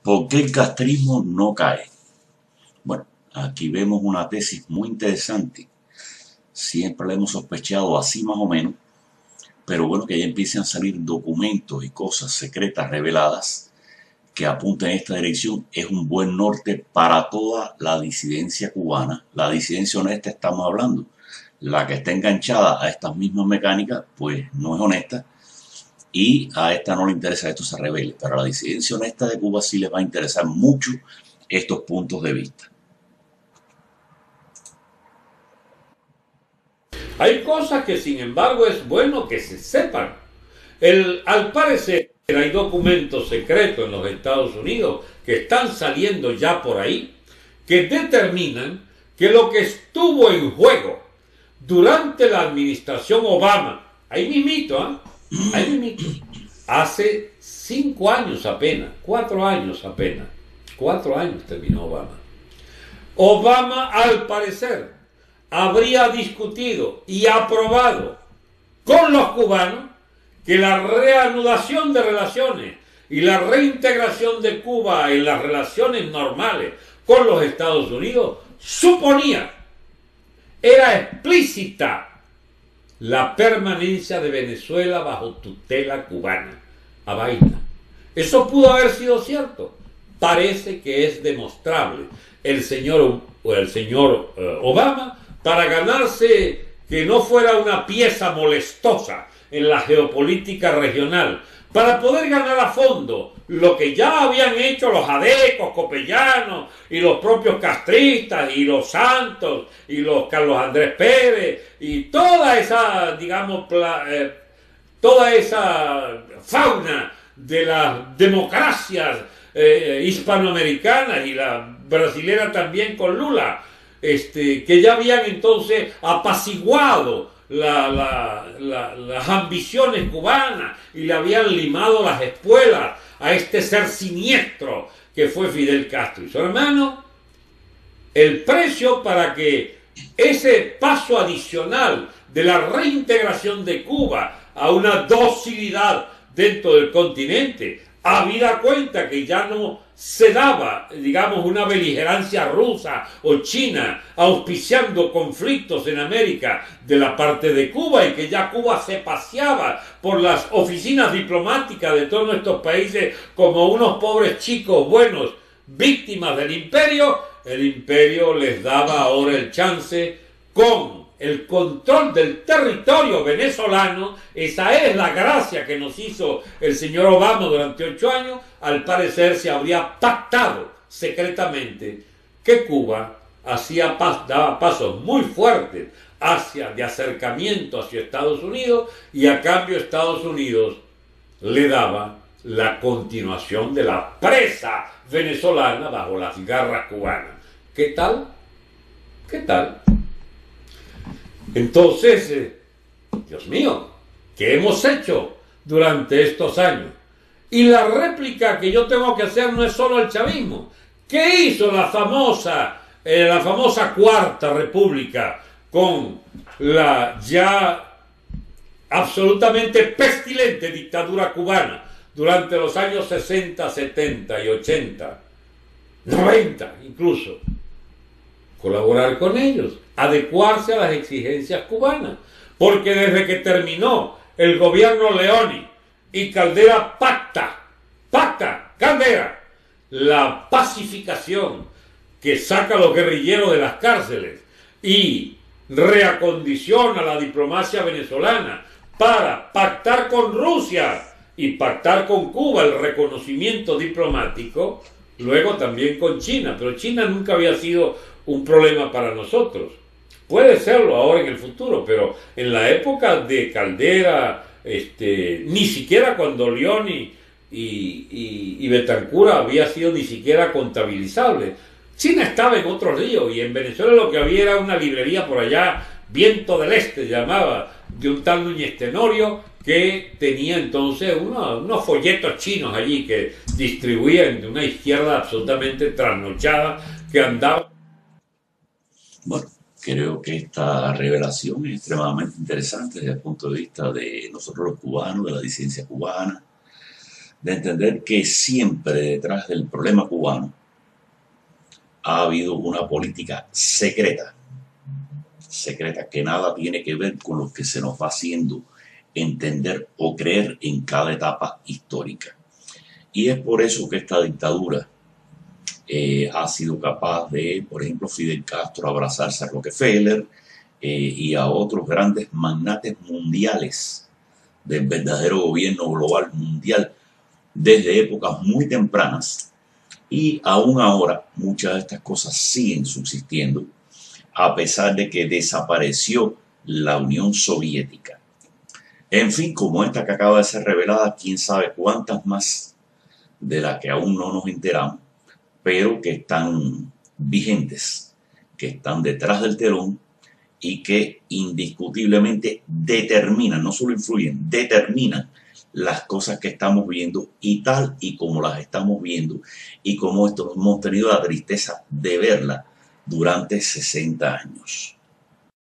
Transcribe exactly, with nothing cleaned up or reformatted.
¿Por qué el castrismo no cae? Bueno, aquí vemos una tesis muy interesante. Siempre la hemos sospechado así más o menos, pero bueno, que ya empiecen a salir documentos y cosas secretas reveladas que apuntan en esta dirección. Es un buen norte para toda la disidencia cubana. La disidencia honesta estamos hablando. La que está enganchada a estas mismas mecánicas, pues no es honesta, y a esta no le interesa que esto se revele. Pero a la disidencia honesta de Cuba sí les va a interesar mucho estos puntos de vista. Hay cosas que, sin embargo, es bueno que se sepan. El, al parecer, hay documentos secretos en los Estados Unidos que están saliendo ya por ahí, que determinan que lo que estuvo en juego durante la administración Obama, ahí mismito, ¿eh? ahí mismito, hace cinco años apenas, cuatro años apenas, cuatro años terminó Obama. Obama, al parecer, habría discutido y aprobado con los cubanos que la reanudación de relaciones y la reintegración de Cuba en las relaciones normales con los Estados Unidos suponía, era explícita, la permanencia de Venezuela bajo tutela cubana, a vaina. Eso pudo haber sido cierto. Parece que es demostrable. El señor, el señor eh, Obama, para ganarse que no fuera una pieza molestosa en la geopolítica regional, para poder ganar a fondo lo que ya habían hecho los adecos, copellanos, y los propios castristas, y los Santos, y los Carlos Andrés Pérez, y toda esa, digamos, eh, toda esa fauna de las democracias eh, hispanoamericanas, y la brasilera también con Lula, este, que ya habían entonces apaciguado La, la, la, las ambiciones cubanas y le habían limado las espuelas a este ser siniestro que fue Fidel Castro y su hermano. El precio para que ese paso adicional de la reintegración de Cuba a una docilidad dentro del continente, habida cuenta que ya no se daba, digamos, una beligerancia rusa o china auspiciando conflictos en América de la parte de Cuba, y que ya Cuba se paseaba por las oficinas diplomáticas de todos nuestros países como unos pobres chicos buenos, víctimas del imperio. El imperio les daba ahora el chance con el control del territorio venezolano. Esa es la gracia que nos hizo el señor Obama durante ocho años. Al parecer se habría pactado secretamente que Cuba hacía pas, daba pasos muy fuertes hacia, de acercamiento hacia Estados Unidos, y a cambio Estados Unidos le daba la continuación de la presa venezolana bajo las garras cubanas. ¿Qué tal? ¿Qué tal? Entonces, eh, Dios mío, ¿qué hemos hecho durante estos años? Y la réplica que yo tengo que hacer no es solo el chavismo. ¿Qué hizo la famosa, eh, la famosa Cuarta República con la ya absolutamente pestilente dictadura cubana durante los años sesenta, setenta y ochenta, noventa incluso? Colaborar con ellos, adecuarse a las exigencias cubanas, porque desde que terminó el gobierno Leoni y Caldera pacta, pacta, Caldera, la pacificación que saca a los guerrilleros de las cárceles y reacondiciona la diplomacia venezolana para pactar con Rusia y pactar con Cuba el reconocimiento diplomático, luego también con China, pero China nunca había sido un problema para nosotros. Puede serlo ahora en el futuro, pero en la época de Caldera, este, ni siquiera cuando Leoni y, y, y Betancur había sido ni siquiera contabilizable. China estaba en otro río, y en Venezuela lo que había era una librería por allá, Viento del Este llamaba, de un tal Núñez Tenorio, que tenía entonces uno, unos folletos chinos allí que distribuían de una izquierda absolutamente trasnochada que andaba. Bueno, creo que esta revelación es extremadamente interesante desde el punto de vista de nosotros los cubanos, de la disidencia cubana, de entender que siempre detrás del problema cubano ha habido una política secreta, secreta que nada tiene que ver con lo que se nos va haciendo entender o creer en cada etapa histórica. Y es por eso que esta dictadura eh, ha sido capaz de, por ejemplo, Fidel Castro abrazarse a Rockefeller eh, y a otros grandes magnates mundiales del verdadero gobierno global mundial desde épocas muy tempranas, y aún ahora muchas de estas cosas siguen subsistiendo a pesar de que desapareció la Unión Soviética. En fin, como esta que acaba de ser revelada, quién sabe cuántas más de las que aún no nos enteramos, pero que están vigentes, que están detrás del telón y que indiscutiblemente determinan, no solo influyen, determinan las cosas que estamos viendo, y tal y como las estamos viendo y como esto hemos tenido la tristeza de verla durante sesenta años.